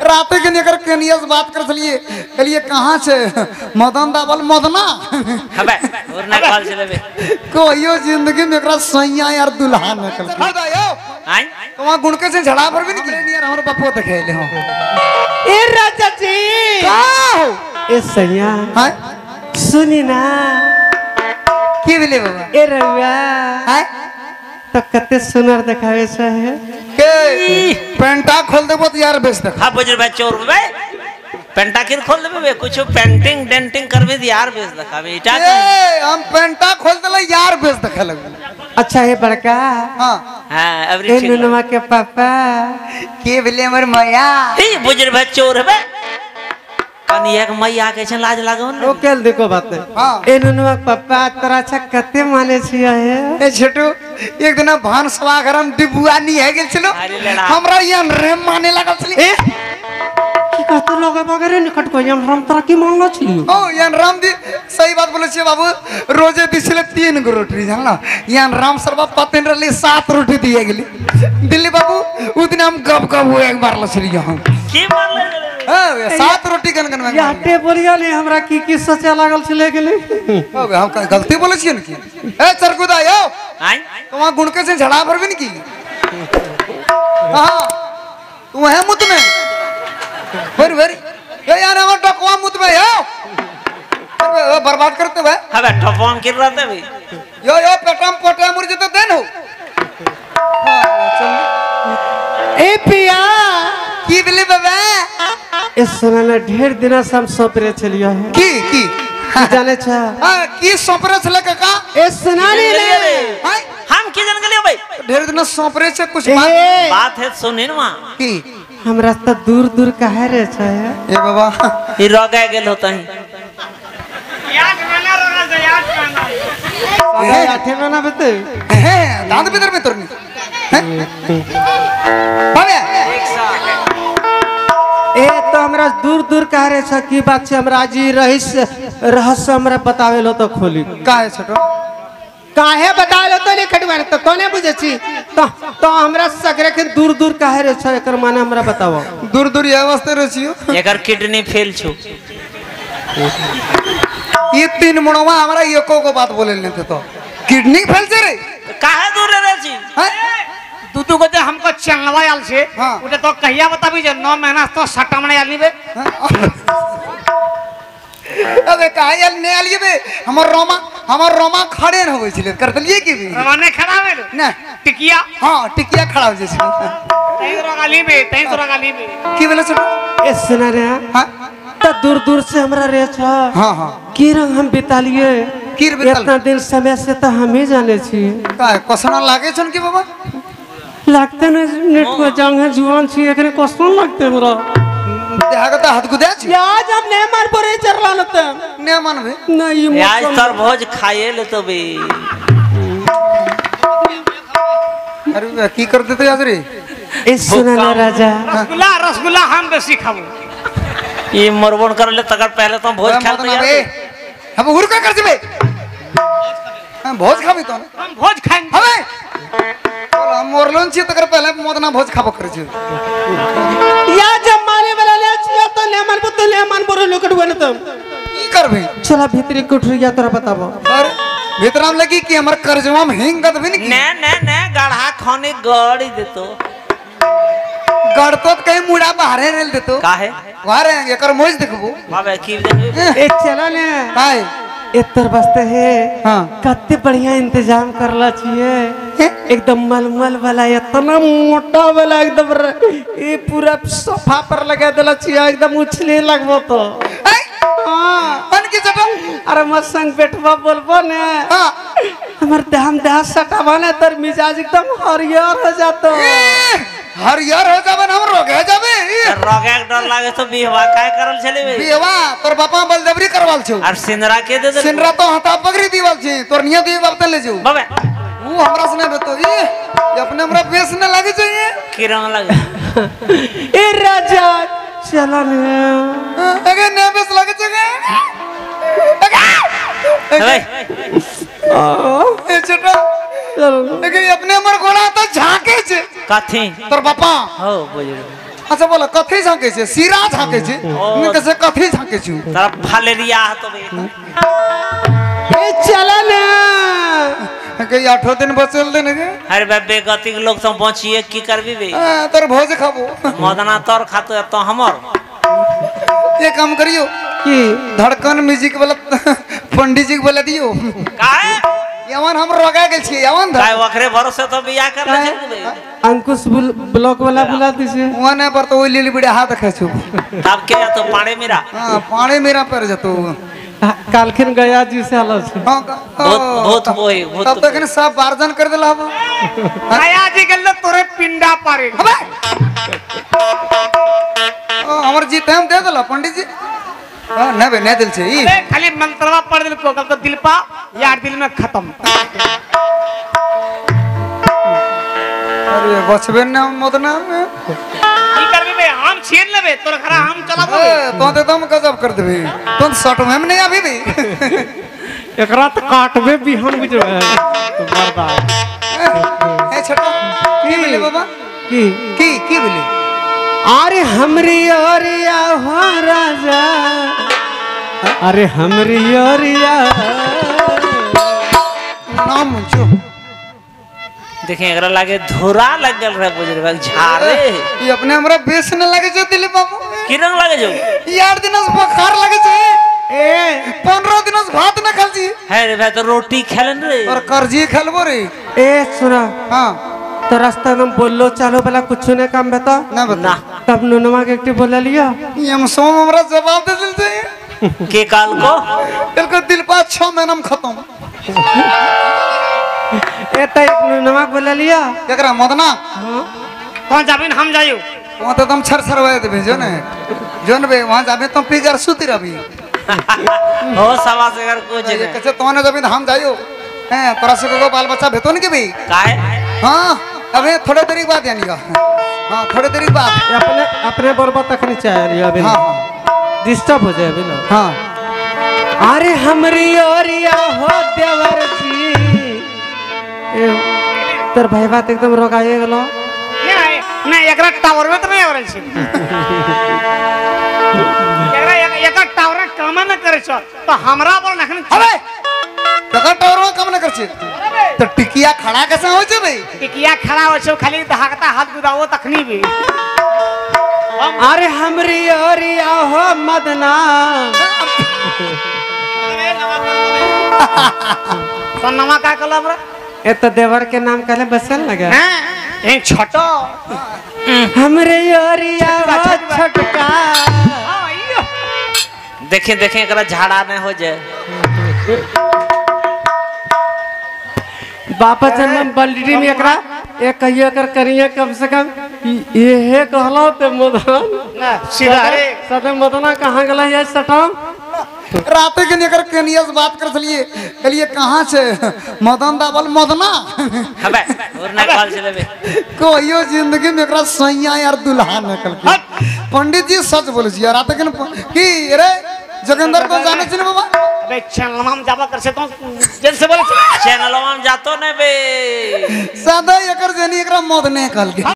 रात के निकर केनिया से बात कर चलिए कलिए कहाँ से मदन दावल मदना हबे और ना कॉल चले बे कोइयो जिंदगी में एकरा सैया यार दुल्हा न कर बतायो आई तुम गुण के से झड़ा भर भी नहीं करे यार हमर बापो देखेले हो ए राजा जी का हो ए सैया हां सुनी ना की बोले बाबा ए रउआ हां तो कते सुनर दिखावे से है के पेंटा खोल देबो तो यार बेच दे हां बुजुर्ग भाई चोर बे पेंटा किर खोल देबे बे कुछ पेंटिंग डेंटिंग करबे द यार बेच देखाबे इटा ए हम पेंटा खोल देले यार बेच देखे लगे अच्छा है बड़का हां हां ए एवरी नुनुआ के पापा के बोले हमर माया ए बुजुर्ग भाई चोर बे कनिया के मैया के छन लाज लागो न ओ केल देखो बात हां ए नुनुआ के पापा तोरा अच्छा कते माने छिया है ए छोटू एक दिन भान सभा घर में डिबुआ नहीं है गेल छलो हमरा यहाँ रेम माने लागल छली ए की कहते लोग वगैरह निकट को हम तोरा की मानलो छी ओ यान राम दी सही बात बोले छे बाबू रोजे दिसले 3 गो रोटी जानला यान राम सरबा पतेन रली 7 रोटी दिए गेली दिल्ली बाबू उ दिन हम गप गप हो एक बार लसली हम की मार ले हां 7 रोटी गन गन या हटे बोलिया ने हमरा की सोचे लागल छले गेले हो हम गलती बोले छिए न की ए चरकुदा यो आई तुम गुण के से झड़ा भर भी नहीं की हां तू है मुत में भर भर ए यार हमर टकवा मुत में यो बर्बाद करते भाई हबे ठपवाम किर रहते बे यो पेटम पोटे मुर जते देन हो ए पिया की बिले बाबा ए सुना ना ढेर दिन से हम सोपरे चलिया है की जाने छा हां की सोपरे छले काका ए सुना ले हां हम की जन गले भाई ढेर दिन सोपरे से कुछ बात है सुने न की हम रास्ता दूर दूर काहे रे छे ए बाबा ई रोगा गेल होता है याद मैंने रोगा से याद करना ए आठे में ना बते है दांत भीतर में तोरनी बाबा ए तो हमरा दूर दूर काहे रे छे की बात छे हमरा जी रहस्य हमरा बतावे लो तो खोली काहे छोटो काहे बतावे लो तो नहीं खटवाने तो कोने बुझे छी तो हमरा सगरे के दूर दूर काहे रे छे एकर माने हमरा बताओ दूर दूर ये वास्ते रहियो एकर किडनी फेल छु ये 3 मणवा हमरा एको को बात बोले लेते तो किडनी फेल से रे काहे दूर रे छी हैं तू को ते हमको चलवा आल छे हां उते तो कहिया बताबी जे 9 महीना तो सट्टा मने आली बे अबे काहे आल ने आलिए बे हमर रोमा खड़े न होवे छिले कर दलिए की भी रवाने खड़ा भेलो ना टिकिया हां टिकिया खड़ा हो जैसे तई रोगा ली बे की बोले छोटो ए सुना रे हां तो दूर दूर से हमरा रे छा हां हां की रंग हम बितालिए की बिताल इतना दिन समय से तो हम ही जाने छी काहे कसना लागे छन की बाबा लगते न नेट को जंग है जुआन छी एकरे कोसन लगते हमरा देहागत हाथ गुदे छी आज हम ने मार परे चरला नते ने मानबे नहीं आज तर भोज खाए ले तो बे अरे की कर देते आज रे ए सुना ना राजा रसगुल्ला हम बेसी खाबो ये मरबोन कर ले तकर पहले तो भोज खा तो यार हम उर का कर जबे हम भोज खाबी तो हम भोज खाएंगे हवे हम मोरलन छी तकर पहले मोदना भोज खाबो कर छी या जब मारे वाला ले छिया तो ले मन तो ले मन बोरो लोकट बन तुम की करबे चला भीतरी कोठरिया तोरा बताबो पर भीतराम लगी कि हमर करजवा में हिंग गद भी नहीं ने गाढ़ा खाने गड़ी देतो गड़तो कहीं मुड़ा बाहरे रेल देतो काहे बाहरे एकर मोज देखबो बाबे की देखबे ए चला ने काहे एतर बस्ते है हां कत्ते बढ़िया इंतजाम करला छिए एकदम मलमल वाला इतना मोटा वाला एकदम ये पूरा सोफा पर लगा देला छिए एकदम उछले लगबो तो हां बन के चटा अरे मत संग बैठवा बोलबो ने हां हमर देह सटावा ने तर मिजाज एकदम हरियर हो जातो हरियर हो जाबन हम रोगे जाबे रोगे डर लागे तो बिहवा काय करल छले बे बिहवा तोर बापा बलजबरी करवाल छौ और सिंदरा के दे सिंदरा तो हता पगड़ी दीवाल छी तोर निया दी बाप ले जो बाबे वो हमरा सने बतो ये अपने हमरा बेस न लागे चाहिए की रंग लगे ए राजा चला ने अगे ने बेस लागे चाहिए ए छोटा चलो अगे अपने हमर गोड़ा तो झाके छे कथी तोर बापा हो बुझ अच्छा बोला कथी झाके छे सिरा झाके छे ने कैसे कथी झाके छु तरफ फालेरिया है तो बे ए चला ना के 8 दिन बचल देने के अरे बे बेगति के लोग तो बचिए की करबी बे तोर भोज खाबो मदना तोर खातो तो हमर ये काम करियो की धड़कन म्यूजिक वाला पंडित जी के बोला दियो काहे यवन हम रोगा गेल छी यवन काय वखरे भरोसे तो बियाह कर ले बे अंकुश ब्लॉक वाला बुला दीजिए वने पर तो लिली बिड़े हाथ रखे छु तब के तो पाड़े मेरा हां पानी मेरा पर जतो कालखिन गया जी से आलो छे हां बहुत बोई बहुत तब तक ने सब वार्जन कर देला हबो आया जी गल्ले तोरे पिंडा पारे हमर जी टाइम दे देला पंडित जी हां ने बे ने दिल छे ई अरे खाली मंत्रवा पढ़ दिल को कल तो दिल पा यार दिल में खत्म अरे बचबे न मदना में की करबी बे हम छीन लेबे तोर घरा हम चलाबो तो ते तुम गजब कर देबे तुम शॉर्ट में नहीं अभी भी एकरा त काटबे बिहन बुझबे तो मरदा ए छोटा की बोले बाबा की बोले अरे हमरी ओरिया हो राजा अरे हमरी ओरिया नाम जो देखिए अगर लागे धोरा लग गल रे बुजुर्ग झारे ये अपने हमरा बेस न लगे छे दिलीप बाबू की रंग लगे जो यार दिन से बुखार लगे छे ए 15 दिन से भात न खाल छी है रे भाई तो रोटी खेलन रे और कर्जी खेलबो रे ए सुना हां तो रास्ता में बोलो चालो वाला कुछ ने काम बता ना बता तब नुनमा के एकटी बोला लिया ये हम सोम हमरा जवाब दे दिल छे के काल को तेरे दिल पा 6 महीना में खत्म ए त नुनमा बोला लिया केकरा मदना कौन जाबिन हम जायो वहां तो तुम छर छर होए देबे जो ने जोन बे वहां जाबे तुम पिगर सुती रही हो सवा से अगर कुछ ये नहीं कैसे तोने जब हम जायो हैं तोरा से को बाल बच्चा भेतो न के भाई काहे हां अबे थोड़े देरी बाद यानी का हां थोड़े देरी बाद अपने अपने बरबा तकनी चाहे अभी हां डिस्टर्ब हो जाए अभी ना हां अरे हमरी ओरिया हो देवर जी ए तोर भाई बात एकदम रोगाए गेलो नहीं एकरा टावर में तो नहीं आवरल छी एकरा टावर काम न करे छ तो हमरा पर नखन अबे कका टावर में काम न कर छे तो टिकिया खड़ा कैसे हो छे भाई टिकिया खड़ा हो छ खाली धाकता हाथ गुदावो तखनी भी अरे हमरी ओरिया हो मदना सन्नमा का कला बरा ए तो देवर के नाम कहले बसल लगे हैं ए छोटो हमरे ओरिया हो छटका देखे देखे एकरा झाड़ा नहीं हो जाए बापा जन्म बलडी में एकरा एक कहियो कर करिए कम से कम ये कहलो ते मदन सीधा रे सदे मदना कहां गेला ये सटम रात के निकर कनिया से बात कर चलिए कहलिए कहां से मदन दावल मदना हबे और ना कॉल चले बे कोइयो जिंदगी में एकरा सैया यार दुल्हा निकल के पंडित जी सच बोले छी रात के की रे जोगिंदर को जाने छी बाबा अबे चैनल में हम जाबा कर से तो जन से बोले चैनल में जातो ने बे सदा एकर जनी एकरा मद निकल के